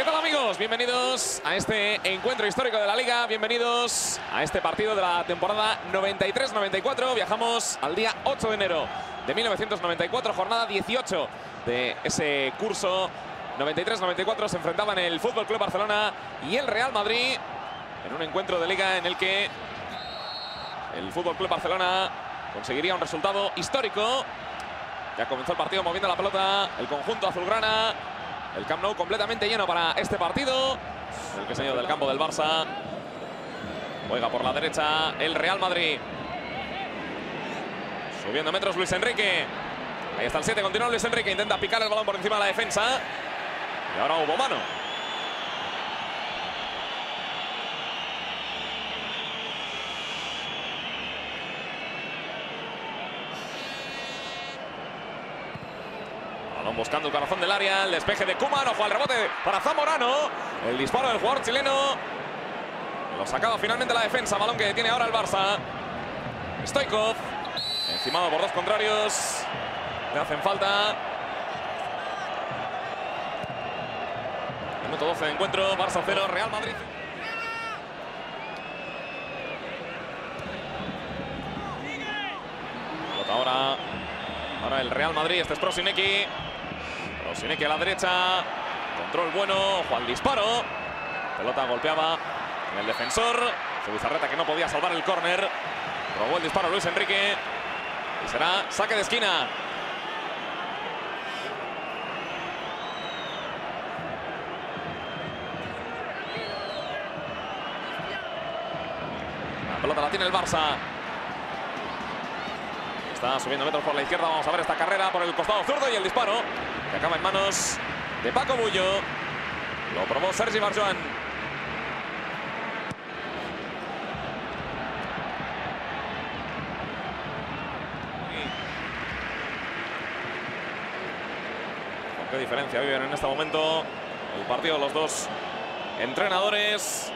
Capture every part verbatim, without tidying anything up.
¿Qué tal, amigos? Bienvenidos a este encuentro histórico de la Liga. Bienvenidos a este partido de la temporada noventa y tres noventa y cuatro. Viajamos al día ocho de enero de mil novecientos noventa y cuatro, jornada dieciocho de ese curso. noventa y tres noventa y cuatro se enfrentaban el Fútbol Club Barcelona y el Real Madrid en un encuentro de Liga en el que el Fútbol Club Barcelona conseguiría un resultado histórico. Ya comenzó el partido moviendo la pelota el conjunto azulgrana. El Camp Nou completamente lleno para este partido. El diseño del campo del Barça. Juega por la derecha el Real Madrid. Subiendo metros Luis Enrique. Ahí está el siete, continúa Luis Enrique. Intenta picar el balón por encima de la defensa. Y ahora hubo mano. Balón buscando el corazón del área, el despeje de Koeman, ojo al rebote para Zamorano. El disparo del jugador chileno. Lo sacaba finalmente la defensa, balón que tiene ahora el Barça. Stoichkov, encimado por dos contrarios. Le hacen falta. Minuto doce de encuentro, Barça cero, Real Madrid. Pelota ahora para el Real Madrid, este es Prosinecki. Prosinecki a la derecha, control bueno, ojo al disparo. Pelota golpeaba en el defensor. Zubizarreta que no podía salvar el córner. Robó el disparo Luis Enrique. Y será saque de esquina. La pelota la tiene el Barça. Está subiendo metros por la izquierda. Vamos a ver esta carrera por el costado zurdo y el disparo que acaba en manos de Paco Bullo. Lo probó Sergi Barjuan. ¿Con qué diferencia viven en este momento el partido los dos entrenadores?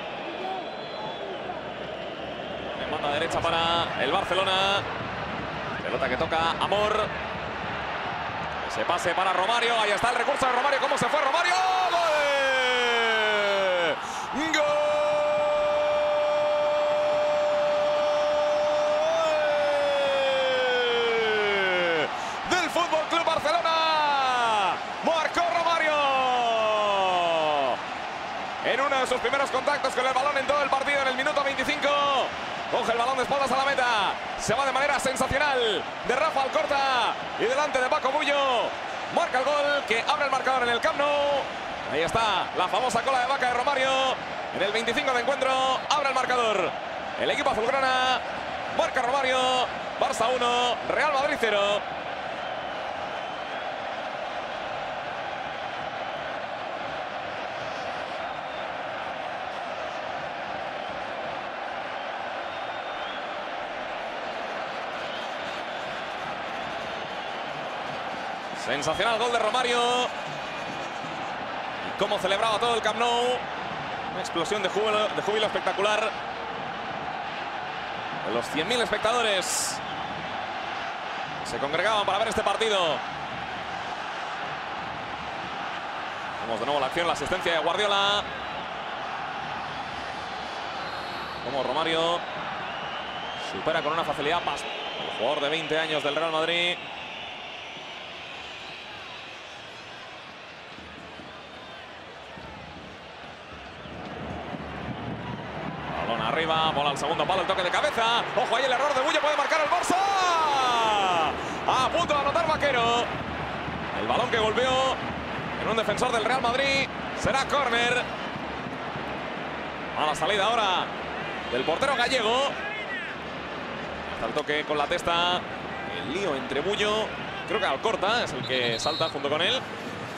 En banda derecha para el Barcelona. Pelota que toca Amor. Ese pase para Romario. Ahí está el recurso de Romario. ¿Cómo se fue Romario? ¡Gol! ¡Gol! Del Fútbol Club Barcelona. Marcó Romario. En uno de sus primeros contactos con el balón en todo el partido en el minuto veinticinco. Coge el balón de espaldas a la meta. Se va de manera sensacional de Rafa Alcorta. Y delante de Paco Bullo. Marca el gol que abre el marcador en el Camp Nou. Ahí está la famosa cola de vaca de Romario. En el veinticinco de encuentro abre el marcador el equipo azulgrana. Marca Romario. Barça uno, Real Madrid cero. Sensacional gol de Romario. Y cómo celebraba todo el Camp Nou. Una explosión de júbilo, de júbilo espectacular. De los cien mil espectadores se congregaban para ver este partido. Vemos de nuevo la acción, la asistencia de Guardiola. Como Romario supera con una facilidad más el jugador de veinte años del Real Madrid. Arriba, bola al segundo palo, el toque de cabeza. Ojo ahí el error de Bullo, puede marcar el Barça. A punto de anotar Vaquero. El balón que golpeó en un defensor del Real Madrid. Será córner. A la salida ahora del portero gallego. Hasta el toque con la testa. El lío entre Bullo. Creo que Alcorta es el que salta junto con él.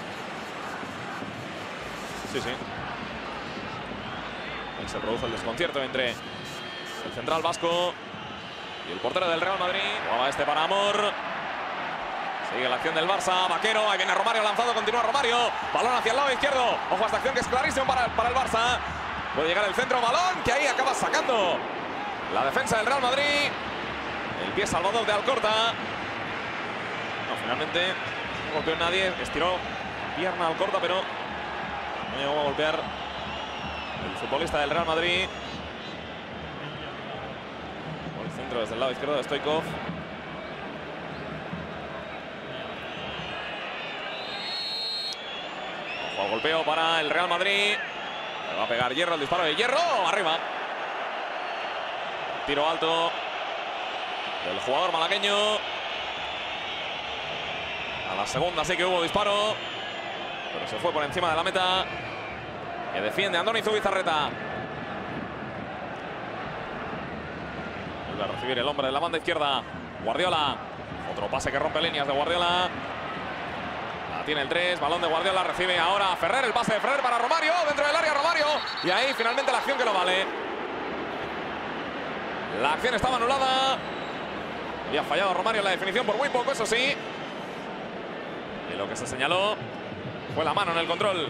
Sí, sí. Ahí se produce el desconcierto entre el central vasco y el portero del Real Madrid. Jugaba este para Amor. Sigue la acción del Barça. Vaquero. Ahí viene Romario lanzado. Continúa Romario. Balón hacia el lado izquierdo. Ojo a esta acción que es clarísimo para, para el Barça. Puede llegar el centro. Balón que ahí acaba sacando la defensa del Real Madrid. El pie salvador de Alcorta. No, finalmente no golpeó a nadie. Estiró pierna Alcorta, pero No llegó a golpear el futbolista del Real Madrid. Por el centro desde el lado izquierdo de Stoichkov. Ojo al golpeo para el Real Madrid. Le va a pegar Hierro, el disparo de Hierro. Arriba. Tiro alto del jugador malagueño. A la segunda sí que hubo disparo, pero se fue por encima de la meta. Que defiende Andoni Zubizarreta. Vuelve a recibir el hombre de la banda izquierda. Guardiola. Otro pase que rompe líneas de Guardiola. La tiene el tres. Balón de Guardiola. Recibe ahora Ferrer. El pase de Ferrer para Romario. Dentro del área Romario. Y ahí finalmente la acción que lo vale. La acción estaba anulada. Había fallado Romario en la definición por muy poco, eso sí. Y lo que se señaló fue la mano en el control.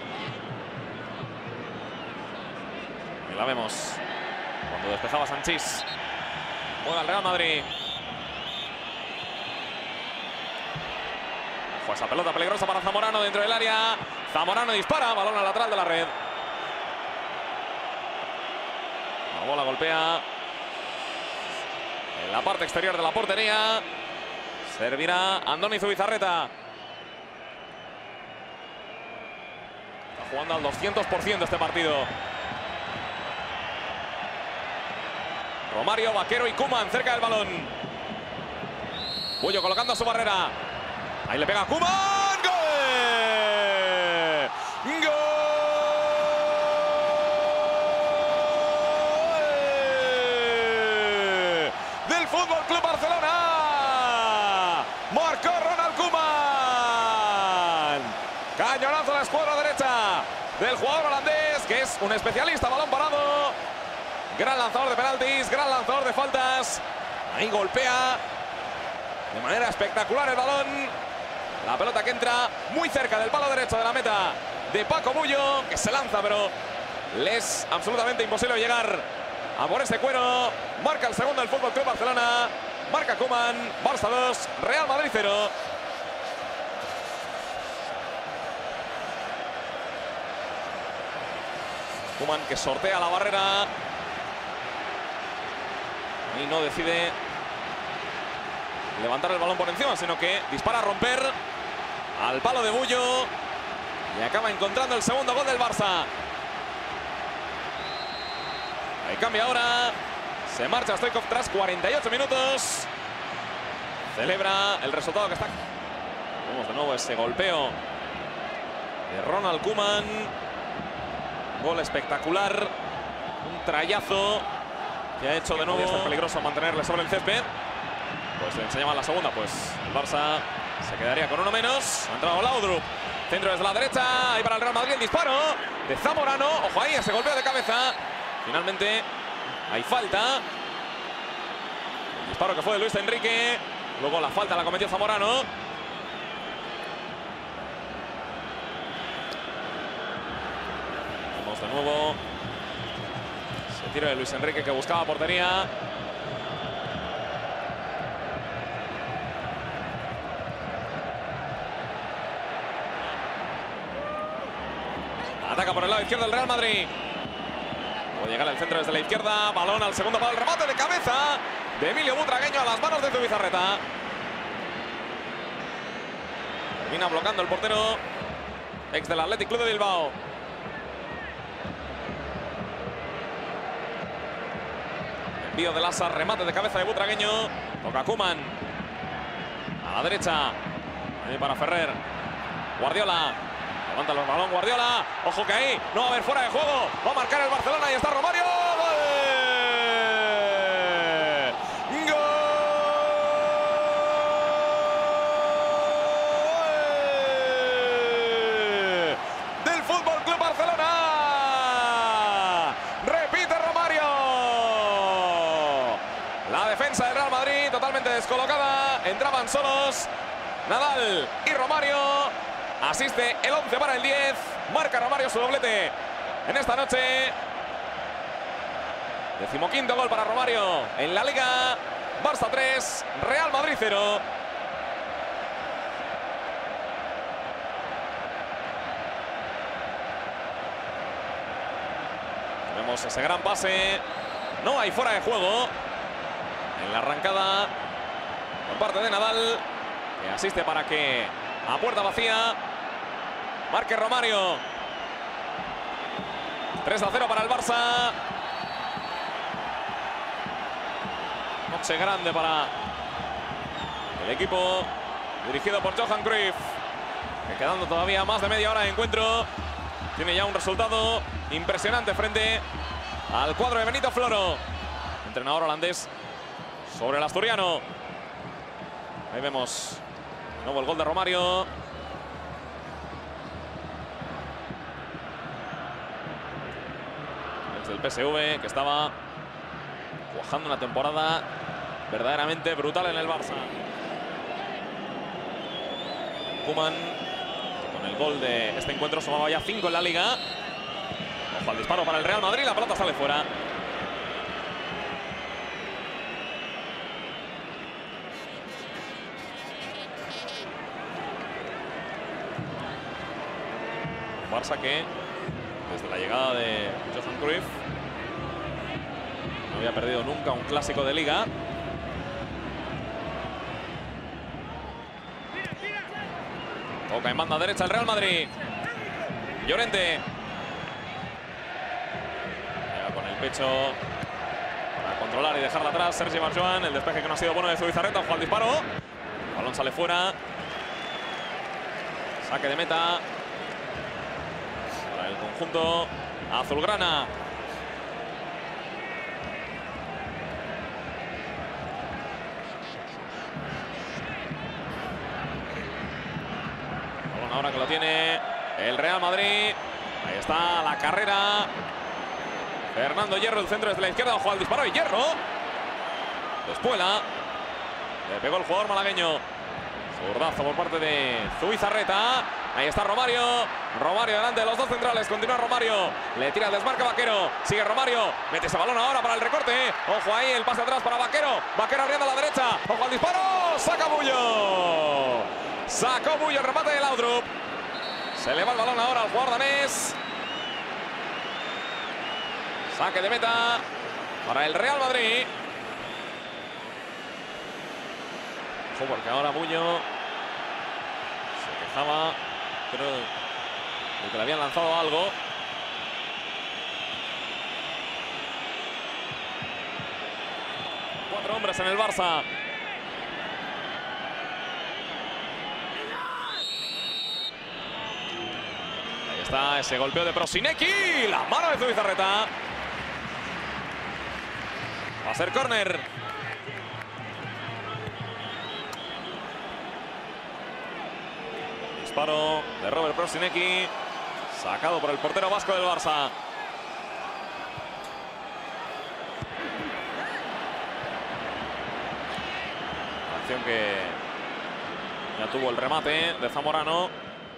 Y la vemos cuando despejaba Sanchís. Juega el Real Madrid. Ojo, esa pelota peligrosa para Zamorano dentro del área. Zamorano dispara, balón al lateral de la red. La bola golpea en la parte exterior de la portería. Servirá Andoni Zubizarreta. Está jugando al doscientos por ciento este partido. Romario, Vaquero y Koeman cerca del balón. Bullo colocando su barrera. Ahí le pega Koeman. ¡Gol! ¡Gol! Del Fútbol Club Barcelona. Marcó Ronald Koeman. Cañonazo a la escuadra derecha del jugador holandés, que es un especialista balón parado. Gran lanzador de penaltis, gran lanzador de faltas. Ahí golpea de manera espectacular el balón. La pelota que entra muy cerca del palo derecho de la meta de Paco Bullo, que se lanza, pero le es absolutamente imposible llegar a por ese cuero. Marca el segundo del Fútbol Club Barcelona. Marca Koeman. Barça dos, Real Madrid cero. Koeman que sortea la barrera. Y no decide levantar el balón por encima, sino que dispara a romper al palo de Bullo. Y acaba encontrando el segundo gol del Barça. Ahí cambia ahora. Se marcha Stoichkov tras cuarenta y ocho minutos. Celebra el resultado que está. Vemos de nuevo ese golpeo de Ronald Koeman. Gol espectacular. Un trayazo que ha hecho de nuevo. Es peligroso mantenerle sobre el césped. Pues le enseñaban la segunda, pues el Barça se quedaría con uno menos. Ha entrado Laudrup. Centro desde la derecha. Ahí para el Real Madrid el disparo de Zamorano. Ojo ahí, ese golpeo de cabeza. Finalmente hay falta. El disparo que fue de Luis Enrique. Luego la falta la cometió Zamorano. Vemos de nuevo ese tiro de Luis Enrique que buscaba portería. Ataca por el lado izquierdo el Real Madrid. Puede llegar al centro desde la izquierda. Balón al segundo palo. El remate de cabeza de Emilio Butragueño a las manos de Zubizarreta. Termina bloqueando el portero ex del Athletic Club de Bilbao. Envío de Lázaro. Remate de cabeza de Butragueño. Toca Koeman. A la derecha. Ahí para Ferrer. Guardiola. Levanta el balón Guardiola. Ojo que ahí no va a haber fuera de juego. Va a marcar el Barcelona y está Romario. ¡Gol! ¡Gol! Del Fútbol Club Barcelona. Repite Romario. La defensa del Real Madrid totalmente descolocada. Entraban solos Nadal y Romario. Asiste el once para el diez. Marca Romario su doblete en esta noche. Decimoquinto gol para Romario en la Liga. Barça tres, Real Madrid cero. Vemos ese gran pase. No hay fuera de juego en la arrancada por parte de Nadal, que asiste para que a puerta vacía marque Romario. tres a cero para el Barça. Noche grande para el equipo dirigido por Johan Cruyff, que quedando todavía más de media hora de encuentro tiene ya un resultado impresionante frente al cuadro de Benito Floro, entrenador holandés, sobre el asturiano. Ahí vemos de nuevo el gol de Romario. Desde el P S V, que estaba cuajando una temporada verdaderamente brutal en el Barça. Koeman, con el gol de este encuentro, sumaba ya cinco en la Liga. Ojo al disparo para el Real Madrid, la pelota sale fuera. Barça que, desde la llegada de Johan Cruyff, no había perdido nunca un clásico de Liga. Toca en banda derecha el Real Madrid. Llorente. Llega con el pecho para controlar y dejarla atrás Sergi Barjuan. El despeje que no ha sido bueno de Zubizarreta. Ojo al disparo. El balón sale fuera. Saque de meta para el conjunto azulgrana. Ahora que lo tiene el Real Madrid. Ahí está la carrera. Fernando Hierro, el centro desde la izquierda. Ojo al disparo y Hierro. Despuela. Le pegó el jugador malagueño. Zurdazo por parte de Zubizarreta. Ahí está Romario. Romario delante de los dos centrales. Continúa Romario. Le tira el desmarque Vaquero. Sigue Romario. Mete ese balón ahora para el recorte. Ojo ahí, el pase atrás para Vaquero. Vaquero abriendo a la derecha. Ojo al disparo. Saca Bullo. Sacó Bullo el remate de Laudrup. Se le va el balón ahora al jugador danés. Saque de meta para el Real Madrid. Ojo porque ahora Bullo se quejaba, creo, de que le habían lanzado algo. Cuatro hombres en el Barça. Está ese golpeo de Prosinecki. La mano de Zubizarreta. Va a ser córner. Disparo de Robert Prosinecki. Sacado por el portero vasco del Barça. Acción que ya tuvo el remate de Zamorano.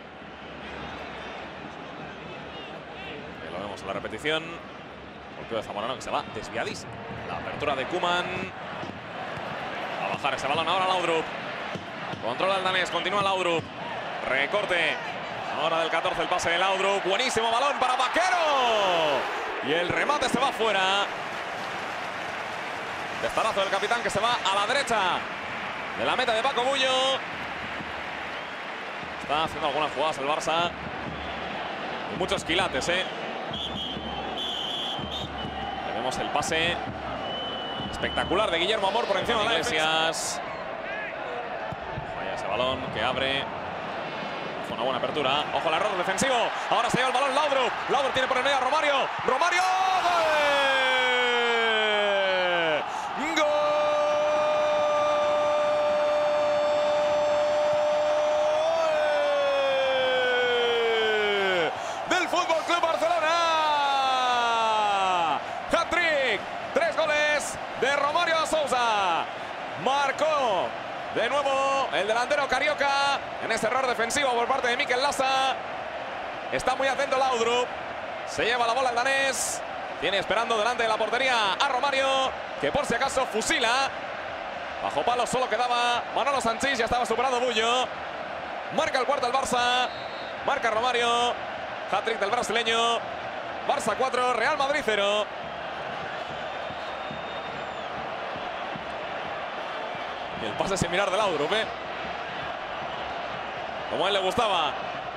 En la repetición, golpeo de Zamorano que se va desviadísimo. La apertura de Koeman. Va a bajar ese balón ahora Laudrup. Controla el danés, continúa Laudrup. Recorte ahora del catorce, el pase de Laudrup. Buenísimo balón para Vaquero. Y el remate se va fuera. Destarazo del capitán que se va a la derecha de la meta de Paco Bullo. Está haciendo algunas jugadas el Barça. Con muchos quilates, ¿eh? Vemos el pase espectacular de Guillermo Amor por encima de la Iglesias. Vaya ese balón que abre. Fue una buena apertura. Ojo al error defensivo. Ahora se lleva el balón Laudrup. Laudrup tiene por el medio a Romario. ¡Romario! ¡Gol! ¡Gol! Del Fútbol Club Barcelona. Tres goles de Romario da Sousa. Marcó de nuevo el delantero carioca en ese error defensivo por parte de Mikel Lasa. Está muy atento Laudrup. Se lleva la bola el danés. Tiene esperando delante de la portería a Romario, que por si acaso fusila. Bajo palo solo quedaba Manolo Sanchís. Ya estaba superado Bullo. Marca el cuarto el Barça. Marca Romario. Hat-trick del brasileño. Barça cuatro, Real Madrid cero. Y el pase sin mirar de Laudrup, ¿eh? Como a él le gustaba.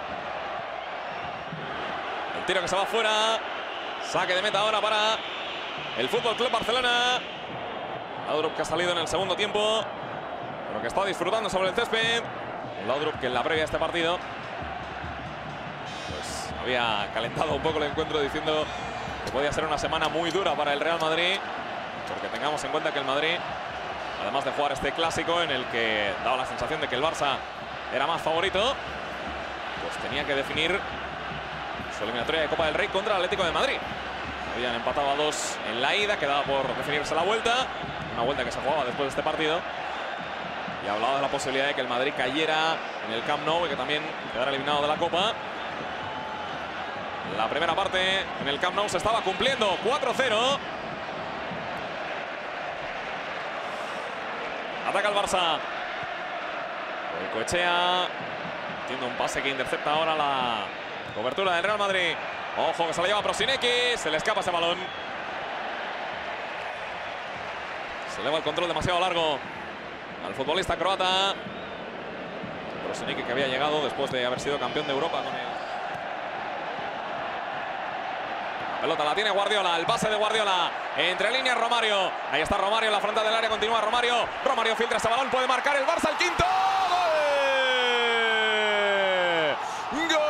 El tiro que se va fuera. Saque de meta ahora para el Fútbol Club Barcelona. Laudrup que ha salido en el segundo tiempo, pero que está disfrutando sobre el césped. Laudrup que en la previa de este partido pues había calentado un poco el encuentro diciendo que podía ser una semana muy dura para el Real Madrid, porque tengamos en cuenta que el Madrid, además de jugar este clásico en el que daba la sensación de que el Barça era más favorito, pues tenía que definir su eliminatoria de Copa del Rey contra el Atlético de Madrid. Habían empatado a dos en la ida, quedaba por definirse la vuelta, una vuelta que se jugaba después de este partido. Y hablaba de la posibilidad de que el Madrid cayera en el Camp Nou y que también quedara eliminado de la Copa. La primera parte en el Camp Nou se estaba cumpliendo, cuatro cero. Ataca el Barça. Goicoechea tiene un pase que intercepta ahora la cobertura del Real Madrid. Ojo que se la lleva Prosinecki, se le escapa ese balón. Se eleva el control demasiado largo al futbolista croata. Prosinecki, que había llegado después de haber sido campeón de Europa con él. La pelota la tiene Guardiola, el pase de Guardiola. Entre líneas Romario. Ahí está Romario en la frontal del área, continúa Romario. Romario filtra ese balón, puede marcar el Barça, el quinto. ¡Gol! ¡Gol!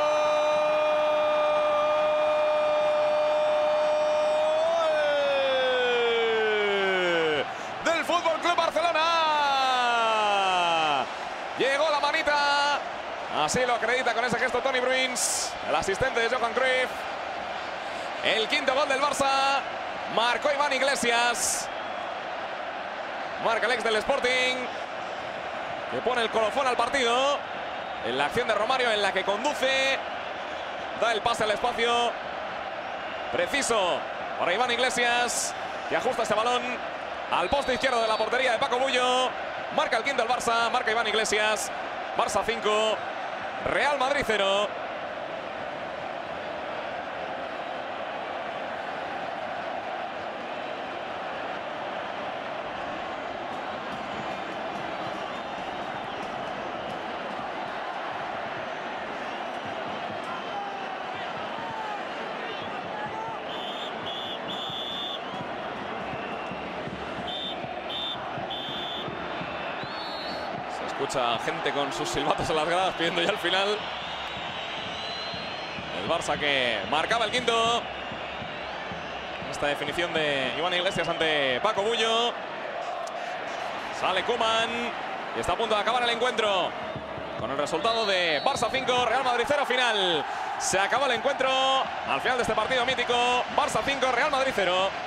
Del Fútbol Club Barcelona. Llegó la manita. Así lo acredita con ese gesto Toni Bruins, el asistente de Johan Cruyff. El quinto gol del Barça. Marcó Iván Iglesias. Marca el ex del Sporting, que pone el colofón al partido. En la acción de Romario, en la que conduce, da el pase al espacio preciso para Iván Iglesias, que ajusta ese balón al poste izquierdo de la portería de Paco Bullo. Marca el quinto el Barça, marca Iván Iglesias. Barça cinco, Real Madrid cero. Escucha gente con sus silbatos en las gradas pidiendo ya el final. El Barça que marcaba el quinto. Esta definición de Iván Iglesias ante Paco Bullo. Sale Koeman y está a punto de acabar el encuentro con el resultado de Barça cinco, Real Madrid cero final. Se acabó el encuentro al final de este partido mítico. Barça cinco, Real Madrid cero.